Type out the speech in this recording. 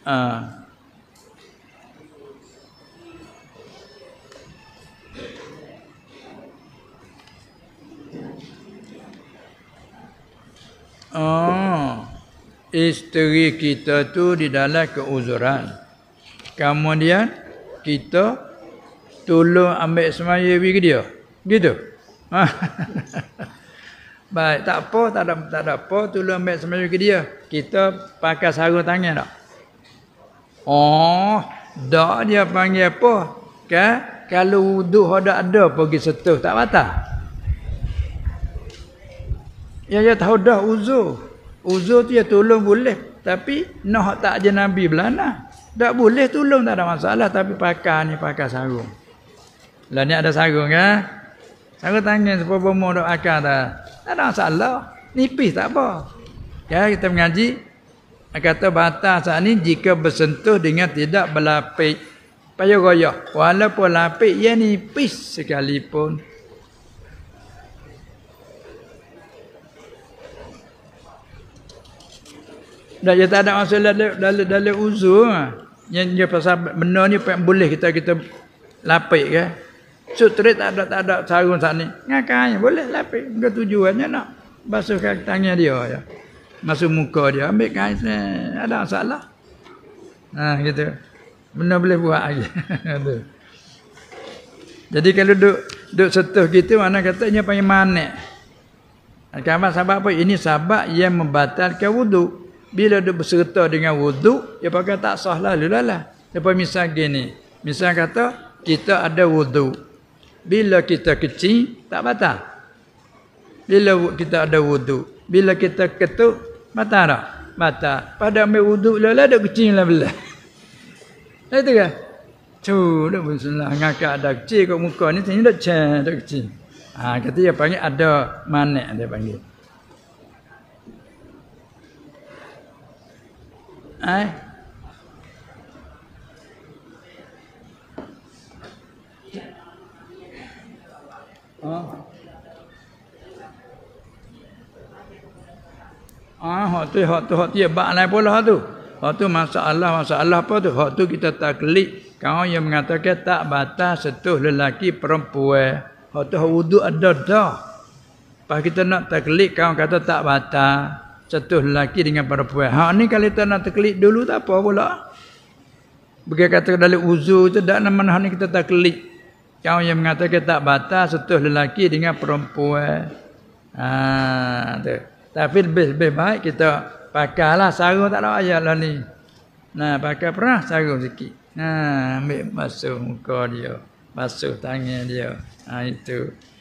Ah. Oh, isteri kita tu di dalam keuzuran. Kemudian kita tolong ambil semaya bagi dia. Gitu. Baik, tak apa, tak ada apa, tolong ambil semaya bagi dia. Kita pakai sarung tangan tak? Oh, dak dia panggil apa? Kan? Kalau wuduk ada pergi setuh tak batal. Ya tahu dah uzur. Uzur tu ya tolong boleh, tapi nak tak je Nabi belana. Tak boleh tolong tak ada masalah, tapi pakai sarung. Lah ni ada sarung kan? Sarung tangan sepuluh bomo dok akal dah. Tak ada masalah. Nipis tak apa. Ya kita mengaji kata batas saat ni jika bersentuh dengan tidak berlapik. Payah goyah. Walaupun lapik ia nipis sekalipun. Dah dia tak ada masalah dalam uzur. Yang dia pasal benda ni boleh kita lapik ke. Sutrit tak ada sarung saat ni. Ngakanya boleh lapik. Enggak tujuannya nak basuh kaki tangan dia ya. Masuk muka dia ambil kain ada masalah. Nah gitu. Benda boleh buat lagi. Jadi kalau duk setuh gitu mana katanya panggil manik. Kawan sebab apa? Ini sebab yang membatalkan wuduk. Bila dia berserta dengan wuduk, dia pakai tak sah lalu lah. Lepas misal gini. Misal kata, kita ada wuduk. Bila kita kecil, tak batal. Bila kita ada wuduk. Bila kita ketuk, batal tak? Batal. Pada ambil wuduk lah, ada kecil lah belah. Itu kan? Cuh, dah bersalah. Ngakak ada kecil kat muka ni, sini dah cah, dah kecil. Kata dia panggil ada manik, dia panggil. Hak tu dia bak lain pula tu. Hak tu masalah apa tu? Hak tu kita taklid. Kau yang mengatakan tak batas setuh lelaki perempuan. Hak tu wuduk ada dah. Pas kita nak taklid kau kata tak batas setuh lelaki dengan perempuan. Hak ni kalau kita nak taklid dulu tak apa pula. Bagi kata dalam uzur tu dak nama ni kita taklid. Kau yang mengatakan tak batas setuh lelaki dengan perempuan. Tu. Tapi lebih baik kita pakailah sarung tak ada ayat lah ni. Nah, pakai perah sarung sikit. Ambil basuh muka dia, basuh tangan dia. Itu.